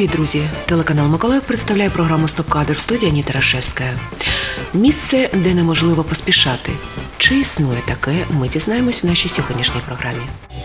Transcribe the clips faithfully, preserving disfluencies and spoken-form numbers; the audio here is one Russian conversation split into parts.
Привіт, друзі! Телеканал Миколаїв представляє програму «Стоп-кадр» в студії Аніта Рашевська. Місце, де неможливо поспішати. Чи існує таке, ми дізнаємось в нашій сьогоднішній програмі.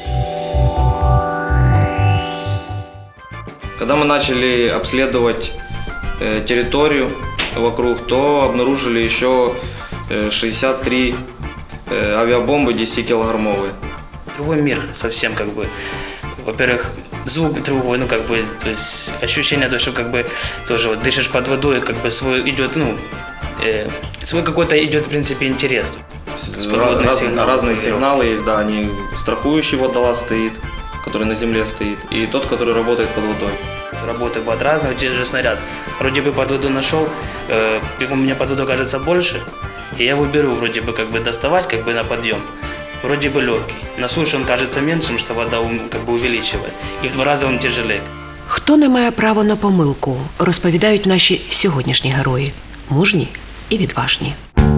Когда мы начали обследовать территорию вокруг, то обнаружили еще шестьдесят три авиабомбы десятикилограммовые. Другой мир совсем, как бы. Во-первых, звук другой, ну как бы, то есть ощущение то, что как бы тоже вот дышишь под водой, как бы свой идет, ну, э, свой какой-то идет, в принципе, интерес. Раз, сигналы, разные сигналы есть, да, они, страхующий водолаз стоит, который на земле стоит, и тот, который работает под водой. Работы бывают разные, те же снаряд. Вроде бы под воду нашел, э, у меня под водой кажется больше, и я его беру вроде бы как бы доставать, как бы на подъем. Вроде бы легкий. На суше он кажется меньшим, что вода как бы увеличивает. И в два рази он тяжелее. Хто не має права на помилку, розповідають наші сьогоднішні герої. Мужні і відважні.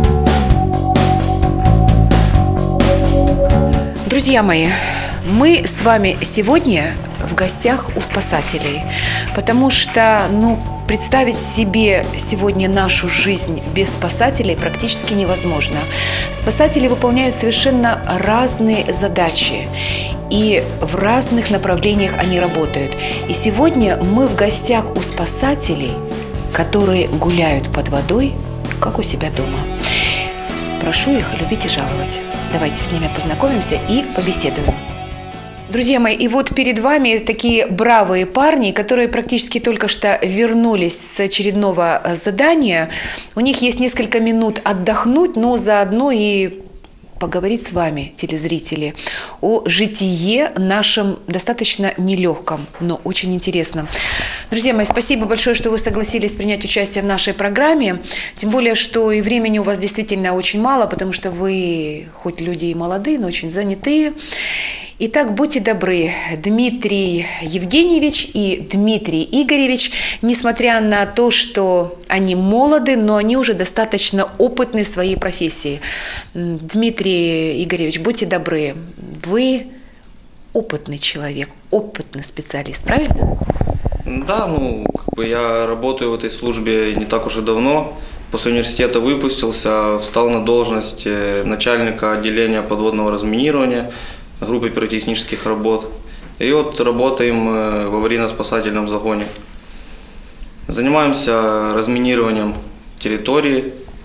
Друзья мои, мы с вами сегодня в гостях у спасателей, потому что, ну, представить себе сегодня нашу жизнь без спасателей практически невозможно. Спасатели выполняют совершенно разные задачи, и в разных направлениях они работают. И сегодня мы в гостях у спасателей, которые гуляют под водой, как у себя дома. Прошу их любить и жаловать. Давайте с ними познакомимся и побеседуем. Друзья мои, и вот перед вами такие бравые парни, которые практически только что вернулись с очередного задания. У них есть несколько минут отдохнуть, но заодно и поговорить с вами, телезрители, о житие нашем достаточно нелегком, но очень интересном. Друзья мои, спасибо большое, что вы согласились принять участие в нашей программе. Тем более, что и времени у вас действительно очень мало, потому что вы хоть люди и молодые, но очень занятые. Итак, будьте добры, Дмитрий Евгеньевич и Дмитрий Игоревич, несмотря на то, что они молоды, но они уже достаточно опытны в своей профессии. Дмитрий Игоревич, будьте добры, вы опытный человек, опытный специалист, правильно? Да, ну, как бы я работаю в этой службе не так уж и давно. После университета выпустился, встал на должность начальника отделения подводного разминирования, группы пиротехнических работ. И вот работаем в аварийно-спасательном загоне. Занимаемся разминированием территории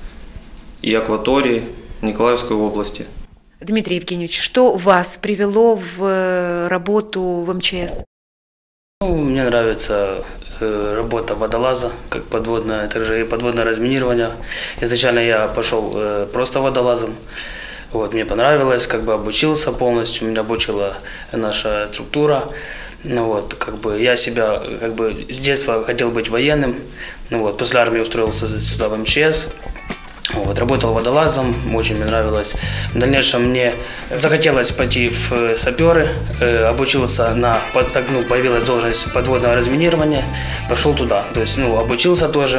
и акватории Николаевской области. Дмитрий Евгеньевич, что вас привело в работу в эм че эс? Ну, мне нравится э, работа водолаза, как подводное, также и подводное разминирование. Изначально я пошел э, просто водолазом. Вот, мне понравилось, как бы обучился полностью, меня обучила наша структура. Ну, вот, как бы я себя как бы с детства хотел быть военным. Ну, вот, после армии устроился сюда в эм че эс. Вот, работал водолазом, очень мне нравилось. В дальнейшем мне захотелось пойти в саперы, э, обучился на, так, ну, появилась должность подводного разминирования, пошел туда. То есть, ну, обучился тоже.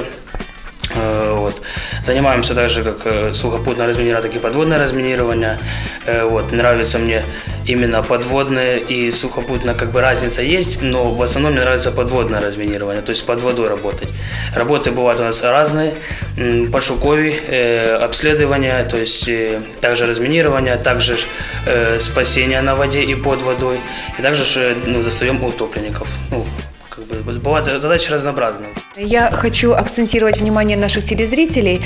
Вот. Занимаемся также как сухопутное разминирование, так и подводное разминирование. Вот. Нравится мне именно подводное и сухопутное, как бы разница есть, но в основном мне нравится подводное разминирование, то есть под водой работать. Работы бывают у нас разные, пошукові, обследования, то есть также разминирование, также спасение на воде и под водой, и также, ну, достаем утопленников. Ну, как бы, бывают задачи разнообразные. Я хочу акцентировать внимание наших телезрителей,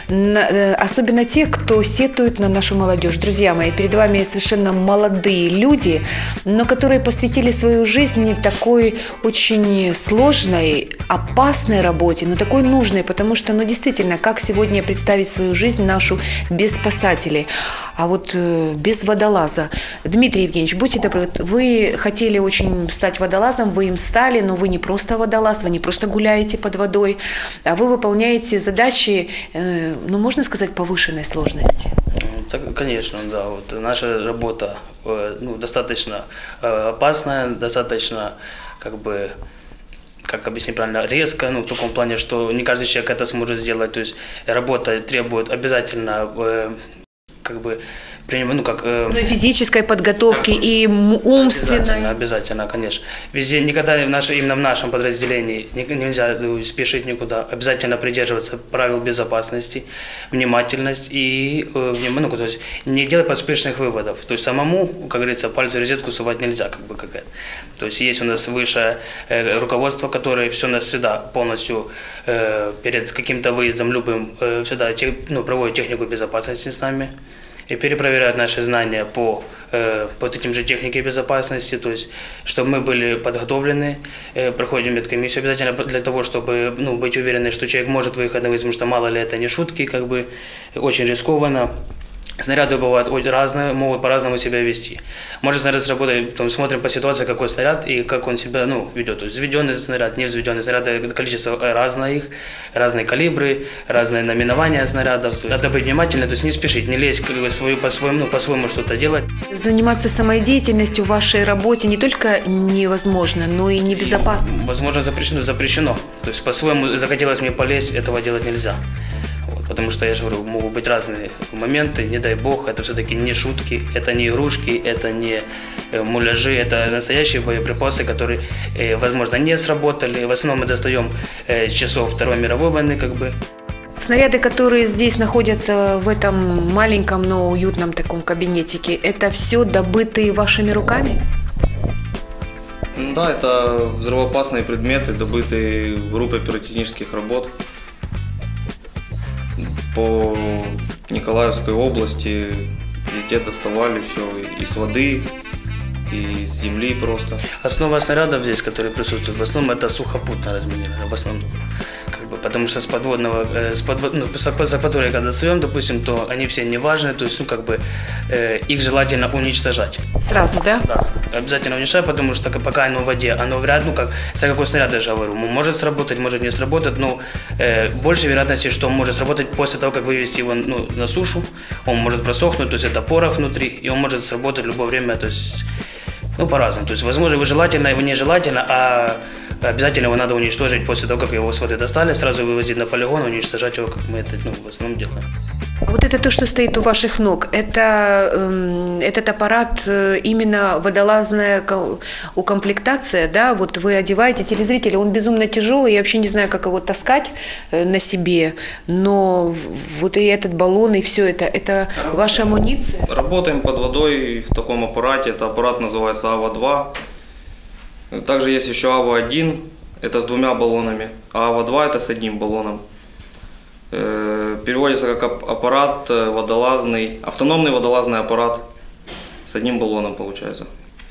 особенно тех, кто сетует на нашу молодежь. Друзья мои, перед вами совершенно молодые люди, но которые посвятили свою жизнь такой очень сложной, опасной работе, но такой нужной, потому что, ну, действительно, как сегодня представить свою жизнь нашу без спасателей, а вот без водолаза? Дмитрий Евгеньевич, будьте добры, вы хотели очень стать водолазом, вы им стали, но вы не просто водолаз, вы не просто гуляете под водой, а вы выполняете задачи, ну, можно сказать, повышенной сложности. Так, конечно, да. Вот наша работа, ну, достаточно опасная, достаточно, как бы, как объяснить правильно, резко, ну, в таком плане, что не каждый человек это сможет сделать. То есть работа требует обязательно, как бы, ну, как, э, Ну, и физической подготовки, так, и м- умственной. Обязательно, обязательно, конечно. Везде, никогда в наш, именно в нашем подразделении ни- нельзя ну, спешить никуда. Обязательно придерживаться правил безопасности, внимательность и э, вним- ну, то есть не делать поспешных выводов. То есть самому, как говорится, пальцы в розетку сувать нельзя, как бы какая-то. То есть есть у нас высшее э, руководство, которое все нас всегда полностью э, перед каким-то выездом любым э, всегда те, ну, проводит технику безопасности с нами. И перепроверяют наши знания по, э, по этим же технике безопасности, то есть, чтобы мы были подготовлены, э, проходим медкомиссию обязательно для того, чтобы ну, быть уверены, что человек может выехать на выезд, потому что мало ли это не шутки, как бы очень рискованно. Снаряды бывают разные, могут по-разному себя вести. Может снаряд сработать, потом смотрим по ситуации, какой снаряд и как он себя ну, ведет. То есть взведенный снаряд, не взведенный снаряд, количество разное их, разные калибры, разные наименования снарядов. Надо быть внимательным, то есть не спешить, не лезть как бы, свою, по-своему, ну, по-своему что-то делать. Заниматься самодеятельностью в вашей работе не только невозможно, но и небезопасно. И, возможно, запрещено, запрещено. То есть по-своему захотелось мне полезть, этого делать нельзя. Потому что, я же говорю, могут быть разные моменты, не дай бог, это все-таки не шутки, это не игрушки, это не муляжи, это настоящие боеприпасы, которые, возможно, не сработали. В основном мы достаем с часов Второй мировой войны, как бы. Снаряды, которые здесь находятся в этом маленьком, но уютном таком кабинетике, это все добытые вашими руками? Да, это взрывоопасные предметы, добытые в группе пиротехнических работ по Николаевской области. Везде доставали все и с воды, и с земли просто. Основа снарядов здесь, которые присутствуют, в основном это сухопутное разминирование, в основном. Как бы, потому что с подводного, э, с подвод, ну, с акватории, когда достаем, допустим, то они все не важны, то есть, ну, как бы, э, их желательно уничтожать. Сразу, да? Да, обязательно уничтожать, потому что пока оно в воде, оно вряд, ну, как, с какой снаряд, я же говорю, может сработать, может не сработать, но э, больше вероятности, что он может сработать после того, как вывести его ну, на сушу, он может просохнуть, то есть это порох внутри, и он может сработать в любое время, то есть, ну, по-разному, то есть, возможно, его желательно, его нежелательно, а обязательно его надо уничтожить после того, как его с воды достали, сразу вывозить на полигон, уничтожать его, как мы это ну, в основном делаем. Вот это то, что стоит у ваших ног, это, э, этот аппарат э, именно водолазная ко- укомплектация, да, вот вы одеваете телезрителя, он безумно тяжелый, я вообще не знаю, как его таскать э, на себе, но вот и этот баллон, и все это, это ваша амуниция? Работаем под водой в таком аппарате, это аппарат называется АВА два. Также есть еще АВА один, это с двумя баллонами, а АВА два это с одним баллоном. Переводится как аппарат водолазный, автономный водолазный аппарат с одним баллоном получается.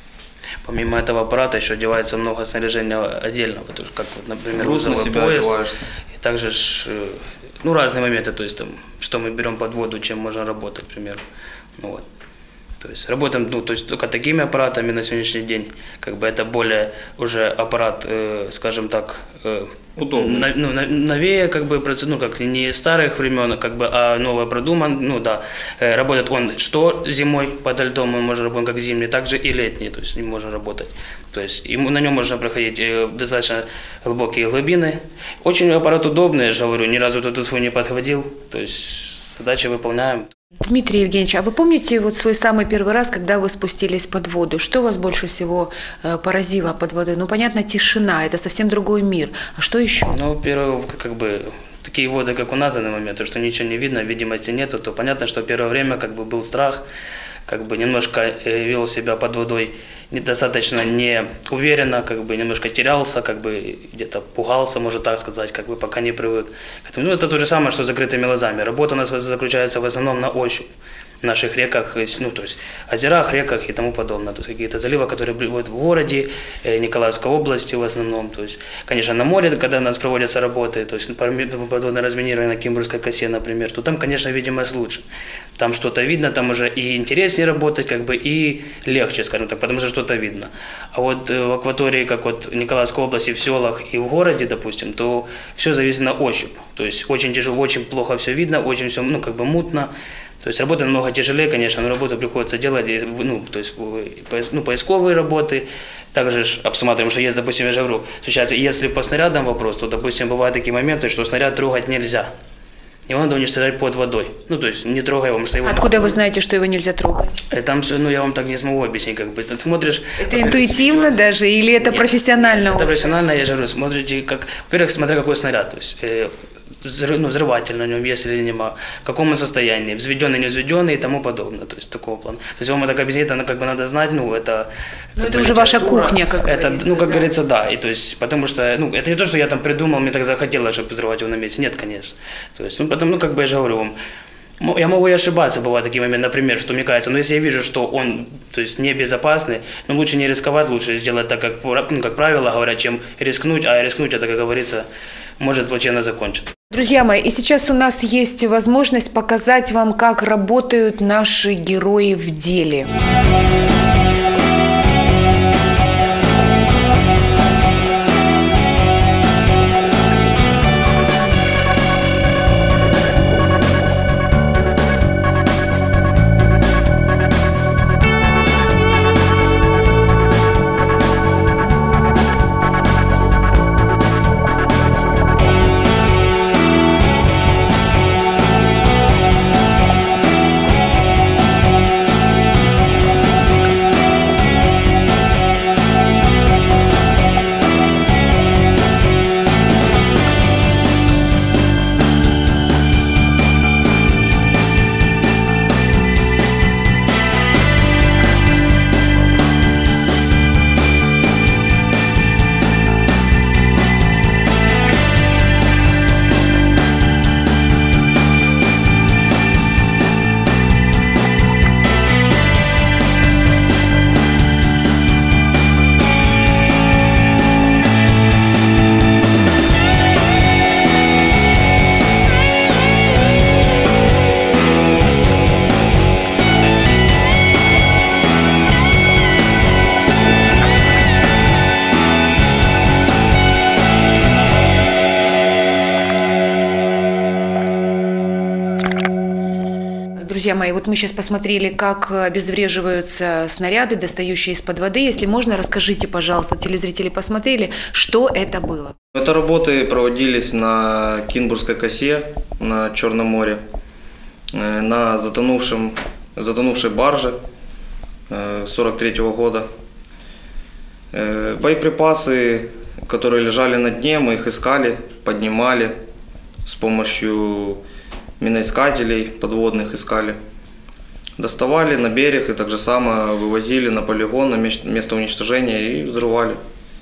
Помимо этого аппарата еще одевается много снаряжения отдельно, потому что, как, вот, например, Груз на себя пояс, одеваешься. и также ж, ну, разные моменты, то есть там, что мы берем под воду, чем можно работать, к примеру. Ну, вот. То есть работаем ну, то есть только такими аппаратами на сегодняшний день, как бы это более уже аппарат, э, скажем так, э, на, ну, новее, как бы, ну, как не старых времен, как бы, а новое продуман, ну да, э, работает он что зимой подо льдом, мы можем работать как зимний, так же и летний, то есть не можно работать. То есть ему, на нем можно проходить э, достаточно глубокие глубины. Очень аппарат удобный, я же говорю, ни разу тут не подходил, то есть задачи выполняем. Дмитрий Евгеньевич, а вы помните вот свой самый первый раз, когда вы спустились под воду? Что вас больше всего э, поразило под водой? Ну, понятно, тишина, это совсем другой мир. А что еще? Ну, первое, как бы, такие воды, как у нас в данный момент, то, что ничего не видно, видимости нету, то понятно, что первое время как бы был страх, как бы немножко вел себя под водой недостаточно неуверенно, как бы немножко терялся, как бы где-то пугался, можно так сказать, как бы пока не привык. Ну, это то же самое, что с закрытыми глазами. Работа у нас заключается в основном на ощупь в наших реках, ну, то есть озерах, реках и тому подобное. То есть какие-то заливы, которые бывают в городе, Николаевской области в основном. То есть, конечно, на море, когда у нас проводятся работы, то есть подводное разминирование на Кимбургской косе, например, то там, конечно, видимость лучше. Там что-то видно, там уже и интереснее работать, как бы, и легче, скажем так, потому что что-то видно. А вот в акватории, как вот в Николаевской области, в селах и в городе, допустим, то все зависит на ощупь. То есть очень тяжело, очень плохо все видно, очень все, ну, как бы мутно. То есть работа намного тяжелее, конечно, но работу приходится делать, ну, то есть, ну, поисковые работы, также обсматриваем, что есть, допустим, я же говорю, случается, если по снарядам вопрос, то, допустим, бывают такие моменты, что снаряд трогать нельзя. его надо уничтожать под водой. Ну, то есть не трогая его, потому что его... Откуда вы знаете, что его нельзя трогать? Там, всё, ну, я вам так не смогу объяснить, как бы, ты смотришь... Это интуитивно даже или это Нет, профессионально? Это профессионально, я же говорю, смотрите, как... Во-первых, смотря какой снаряд, то есть... Э, взрыв, ну, взрыватель на нем есть или нема, в каком он состоянии, взведенный, не взведенный и тому подобное, то есть такого плана. То есть вам это как объяснить, это как бы надо знать, ну, это... Ну, это уже ваша кухня, как это, говорится. ну, как да. говорится, да, и то есть, потому что, ну, это не то, что я там придумал, мне так захотелось, чтобы взрывать его на месте, нет, конечно. То есть, ну, потому, ну, как бы я же говорю вам, я могу и ошибаться, бывают такие моменты, например, что мне кажется, но если я вижу, что он, то есть, небезопасный, ну, лучше не рисковать, лучше сделать так, как, ну, как правило говорят, чем рискнуть, а рискнуть, это, как говорится, может плачевно закончиться. Друзья мои, и сейчас у нас есть возможность показать вам, как работают наши герои в деле. Друзья мои, вот мы сейчас посмотрели, как обезвреживаются снаряды, достающие из-под воды. Если можно, расскажите, пожалуйста, телезрители посмотрели, что это было. Это работы проводились на Кинбургской косе на Черном море, на затонувшем, затонувшей барже сорок третьего года. Боеприпасы, которые лежали на дне, мы их искали, поднимали с помощью миноискателей подводных искали. Доставали на берег и так же само вывозили на полигон, на место уничтожения и взрывали.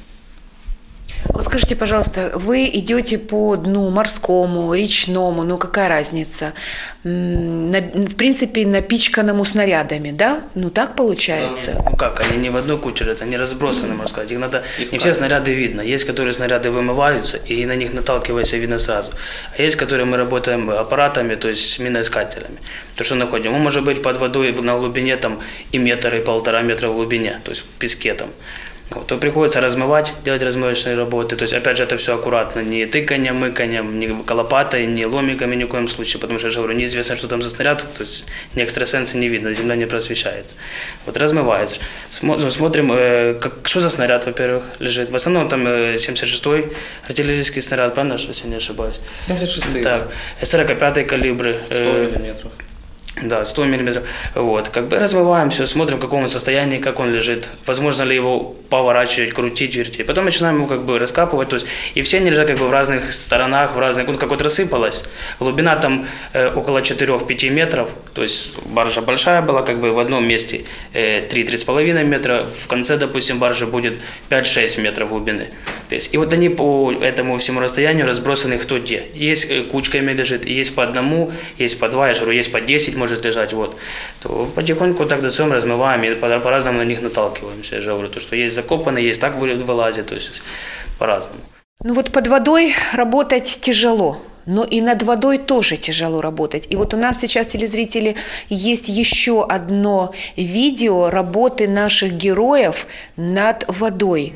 Вот скажите, пожалуйста, вы идете по дну морскому, речному, ну какая разница? На, в принципе, напичканному снарядами, да? Ну так получается? Ну как, они не в одной куче, это не разбросаны, можно сказать. Их надо, не все снаряды видно. Есть, которые снаряды вымываются, и на них наталкиваясь видно сразу. А есть, которые мы работаем аппаратами, то есть миноискателями. То, что находим, он может быть под водой на глубине там, и метр, и полтора метра в глубине, то есть в песке там. Вот, то приходится размывать, делать размывочные работы. То есть, опять же, это все аккуратно, не тыканьем, мыканьем, не колопатой, не ломиками ни в коем случае, потому что, я же говорю, неизвестно, что там за снаряд, то есть ни экстрасенсы не видно, земля не просвещается. Вот, размывается. Смотрим, э, как, что за снаряд, во-первых, лежит. В основном там э, семьдесят шестой артиллерийский снаряд, правильно, если я не ошибаюсь? семьдесят шестой. Так, сорок пятый калибры. сто миллиметров. Да, сто миллиметров. Вот, как бы размываем все, смотрим, в каком он состоянии, как он лежит, возможно ли его поворачивать, крутить, вертеть. Потом начинаем его как бы раскапывать, то есть, и все они лежат как бы в разных сторонах, в разных, вот как вот рассыпалась. Глубина там э, около четыре-пять метров, то есть баржа большая была, как бы в одном месте э, три-три с половиной метра, в конце, допустим, баржи будет пять-шесть метров глубины. То есть, и вот они по этому всему расстоянию разбросаны кто где. Есть э, кучками лежит, есть по одному, есть по два, я же говорю, есть по десять, может лежать, вот, то потихоньку так достаем, размываем и по-разному на них наталкиваемся. Я же говорю, то, что есть закопанные, есть так вылазит, то есть по-разному. Ну вот под водой работать тяжело, но и над водой тоже тяжело работать. И вот у нас сейчас, телезрители, есть еще одно видео работы наших героев над водой.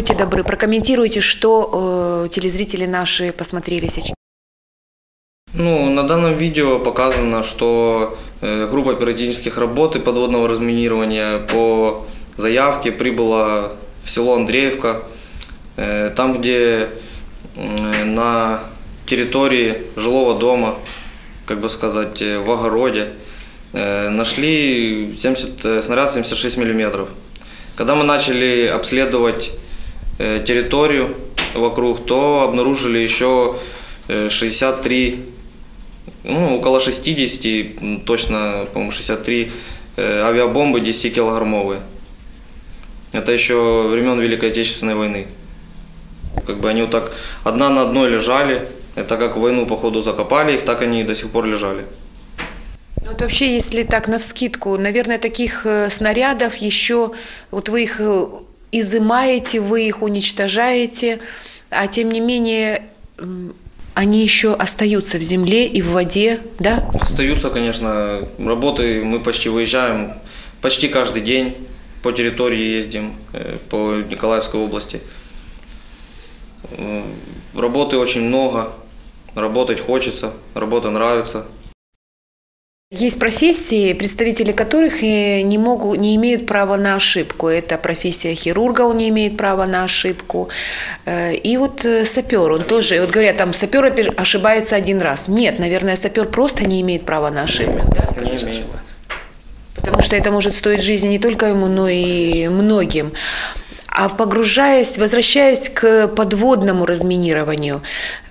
будьте добры, прокомментируйте, что э, телезрители наши посмотрели сейчас. Ну, на данном видео показано, что э, группа пиротехнических работ и подводного разминирования по заявке прибыла в село Андреевка, э, там, где э, на территории жилого дома, как бы сказать, в огороде, э, нашли семьдесят, э, снаряд семьдесят шесть миллиметров. Когда мы начали обследовать э, территорию вокруг, то обнаружили еще э, шестьдесят три, ну, около шестидесяти, точно, по-моему, шестьдесят три э, авиабомбы десятикилограммовые. Это еще времен Великой Отечественной войны. Как бы они вот так одна на одной лежали. Это как в войну, походу, закопали их, так они и до сих пор лежали. Вот вообще, если так навскидку, наверное, таких э, снарядов еще, вот вы их э, изымаете, вы их уничтожаете, а тем не менее э, они еще остаются в земле и в воде, да? Остаются, конечно. Работы мы почти выезжаем, почти каждый день по территории ездим, э, по Николаевской области. Э, работы очень много, работать хочется, работа нравится. Есть профессии, представители которых не могут, не имеют права на ошибку. Это профессия хирурга, он не имеет права на ошибку. И вот сапер, он тоже, вот говорят, там сапер ошибается один раз. Нет, наверное, сапер просто не имеет права на ошибку. Да? Не имеет. Потому что это может стоить жизни не только ему, но и многим. А погружаясь, возвращаясь к подводному разминированию,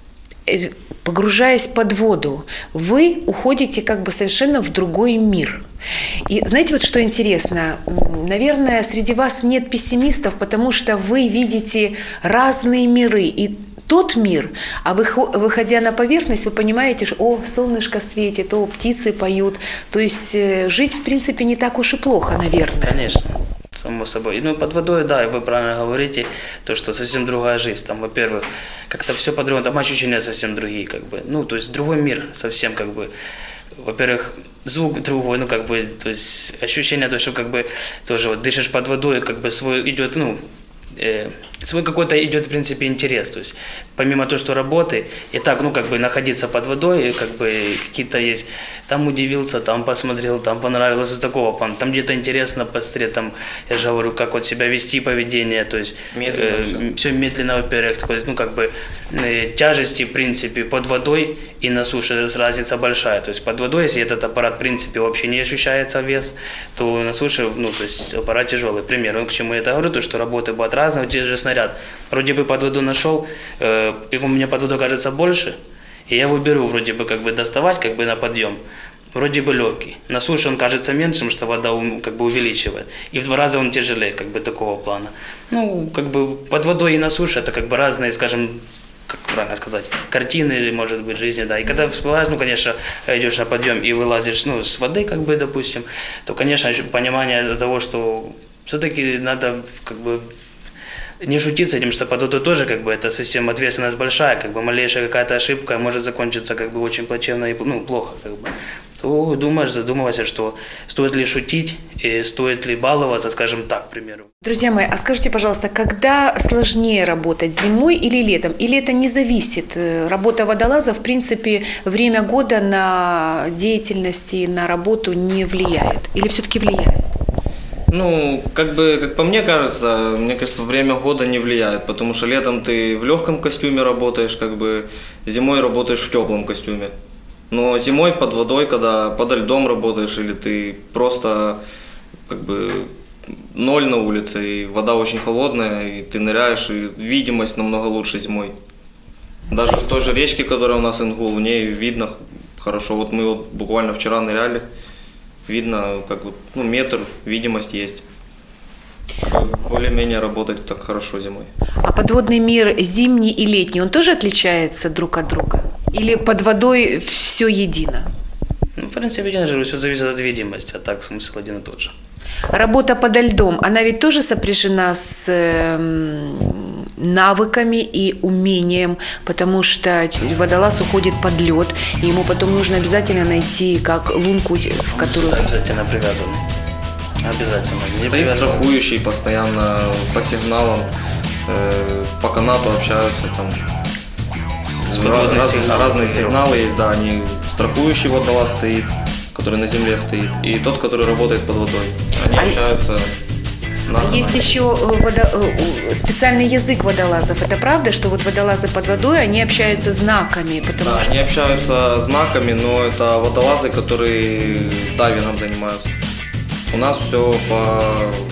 погружаясь под воду, вы уходите как бы совершенно в другой мир. И знаете, вот что интересно? Наверное, среди вас нет пессимистов, потому что вы видите разные миры. И тот мир, а выходя на поверхность, вы понимаете, что о, солнышко светит, о, птицы поют. То есть жить, в принципе, не так уж и плохо, наверное. Конечно. Само собой. Ну, под водой, да, вы правильно говорите, то, что совсем другая жизнь. Там, во-первых, как-то все по-другому, там ощущения совсем другие, как бы. Ну, то есть другой мир совсем, как бы. Во-первых, звук другой, ну, как бы, то есть ощущение, то, что, как бы, тоже вот дышишь под водой, как бы свой идет, ну, э, свой какой-то идет, в принципе, интерес. То есть, помимо того, что работы, и так, ну, как бы, находиться под водой, как бы, какие-то есть, там удивился, там посмотрел, там понравилось, вот такого плана. Там где-то интересно посмотреть, там, я же говорю, как вот себя вести, поведение, то есть, медленно э, все. все медленно, во-первых, такой, ну, как бы, э, тяжести, в принципе, под водой и на суше разница большая. То есть, под водой, если этот аппарат, в принципе, вообще не ощущается вес, то на суше, ну, то есть, аппарат тяжелый. Пример, ну, к чему я это говорю, то, что работы будут разные, вот те же снаряд. Вроде бы под воду нашел, э, и у меня под водой кажется больше, и я его беру вроде бы как бы доставать, как бы на подъем. Вроде бы легкий. На суше он кажется меньшим, что вода как бы увеличивает. И в два раза он тяжелее, как бы такого плана. Ну, как бы под водой и на суше это как бы разные, скажем, как правильно сказать, картины или, может быть, жизни, да. И когда всплываешь, ну, конечно, идешь на подъем и вылазишь, ну, с воды, как бы, допустим, то, конечно, понимание того, что все-таки надо, как бы, не шутить с этим, что под водой тоже, как бы, это совсем ответственность большая, как бы, малейшая какая-то ошибка может закончиться, как бы, очень плачевно и, ну, плохо, как бы. То думаешь, задумываешься, что стоит ли шутить и стоит ли баловаться, скажем так, к примеру. Друзья мои, а скажите, пожалуйста, когда сложнее работать, зимой или летом? Или это не зависит? Работа водолаза, в принципе, время года на деятельность и на работу не влияет? Или все-таки влияет? Ну, как бы, как по мне кажется, мне кажется, время года не влияет, потому что летом ты в легком костюме работаешь, как бы, зимой работаешь в теплом костюме. Но зимой под водой, когда под льдом работаешь, или ты просто, как бы, ноль на улице, и вода очень холодная, и ты ныряешь, и видимость намного лучше зимой. Даже в той же речке, которая у нас Ингул, в ней видно хорошо. Вот мы вот буквально вчера ныряли. Видно, как вот, ну, метр, видимость есть. Более-менее работать так хорошо зимой. А подводный мир зимний и летний, он тоже отличается друг от друга? Или под водой все едино? Ну, в принципе, я же все зависит от видимости, а так смысл один и тот же. Работа подо льдом, она ведь тоже сопряжена с э, навыками и умением, потому что водолаз уходит под лед, и ему потом нужно обязательно найти как лунку, в которую... Обязательно привязанный. Обязательно. Не Стоит привязан. страхующий постоянно по сигналам, э, по канату общаются, там С подводные раз- сигналы, разные например. сигналы есть, да, они страхующий водолаз стоит, который на земле стоит, и тот, который работает под водой. Они А- общаются на Есть еще э, водо- э, специальный язык водолазов. Это правда, что вот водолазы под водой, они общаются знаками, потому Да, что... они общаются знаками, но это водолазы, которые дайвингом занимаются. У нас все по...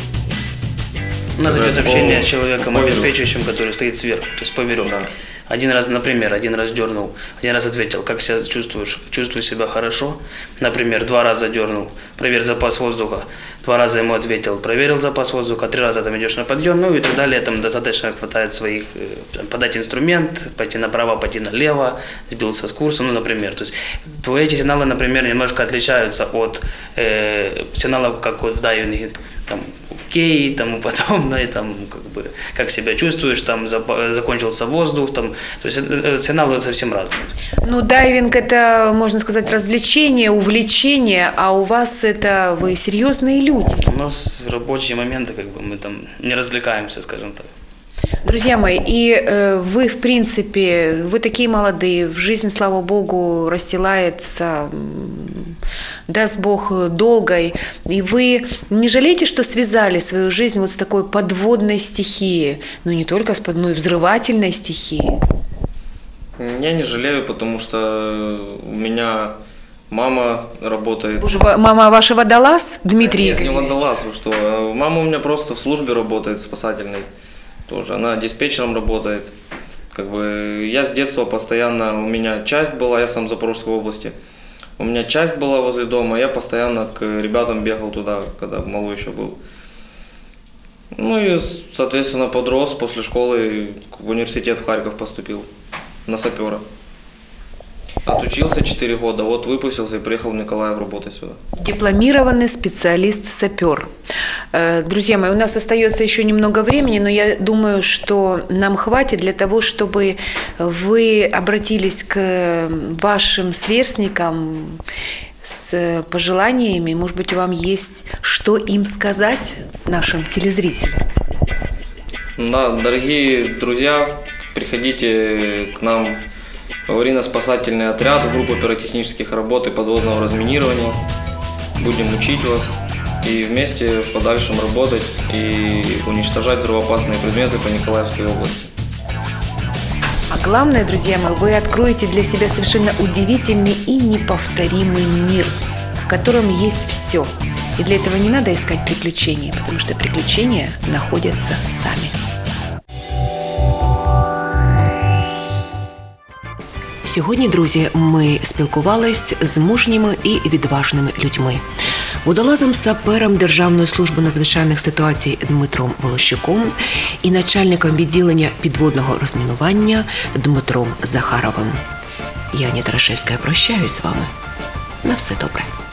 У нас идет по- общение с человеком, по веревке. обеспечивающим, который стоит сверху, то есть по веревке. Да. Один раз, например, один раз дернул, один раз ответил, как себя чувствуешь, чувствую себя хорошо. Например, два раза дернул, проверь запас воздуха. Два раза ему ответил, проверил запас воздуха, три раза там идешь на подъем, ну и так далее. Там достаточно хватает своих, э, подать инструмент, пойти направо, пойти налево, сбился с курса, ну, например. То есть твои эти сигналы, например, немножко отличаются от э, сигналов, как вот в дайвинге, там, кей, тому подобное, там, как бы, как себя чувствуешь, там, запа- закончился воздух, там, то есть э, э, сигналы совсем разные. Ну, дайвинг – это, можно сказать, развлечение, увлечение, а у вас это вы серьезные люди. У нас рабочие моменты, как бы, мы там не развлекаемся, скажем так. Друзья мои, и э, вы, в принципе, вы такие молодые, в жизнь, слава Богу, расстилается, м, даст Бог, долгой, и вы не жалеете, что связали свою жизнь вот с такой подводной стихией, ну не только с под- но и взрывательной стихией? Я не жалею, потому что у меня мама работает... Боже, ва- мама ваша водолаз, Дмитрий Нет, не Игоревич? водолаз, вы что. Мама у меня просто в службе работает, спасательной. Тоже. Она диспетчером работает. Как бы я с детства постоянно, у меня часть была, я сам в Запорожской области. У меня часть была возле дома, я постоянно к ребятам бегал туда, когда малой еще был. Ну и, соответственно, подрос, после школы в университет в Харьков поступил на сапера. Отучился четыре года, вот выпустился и приехал в Николаев работать сюда. Дипломированный специалист-сапер. Э, Друзья мои, у нас остается еще немного времени, но я думаю, что нам хватит для того, чтобы вы обратились к вашим сверстникам с пожеланиями. Может быть, вам есть что им сказать, нашим телезрителям? Да, дорогие друзья, приходите к нам в аварийно-спасательный отряд, в группу пиротехнических работ и подводного разминирования. Будем учить вас и вместе в подальшем работать и уничтожать взрывоопасные предметы по Николаевской области. А главное, друзья мои, вы откроете для себя совершенно удивительный и неповторимый мир, в котором есть все. И для этого не надо искать приключений, потому что приключения находятся сами. Сьогодні, друзі, ми спілкувались з мужніми і відважними людьми. Водолазом-сапером Державної служби надзвичайних ситуацій Дмитром Волощуком і начальником відділення підводного розмінування Дмитром Захаровим. Я, Аніта Рашевська, прощаюсь з вами. На все добре.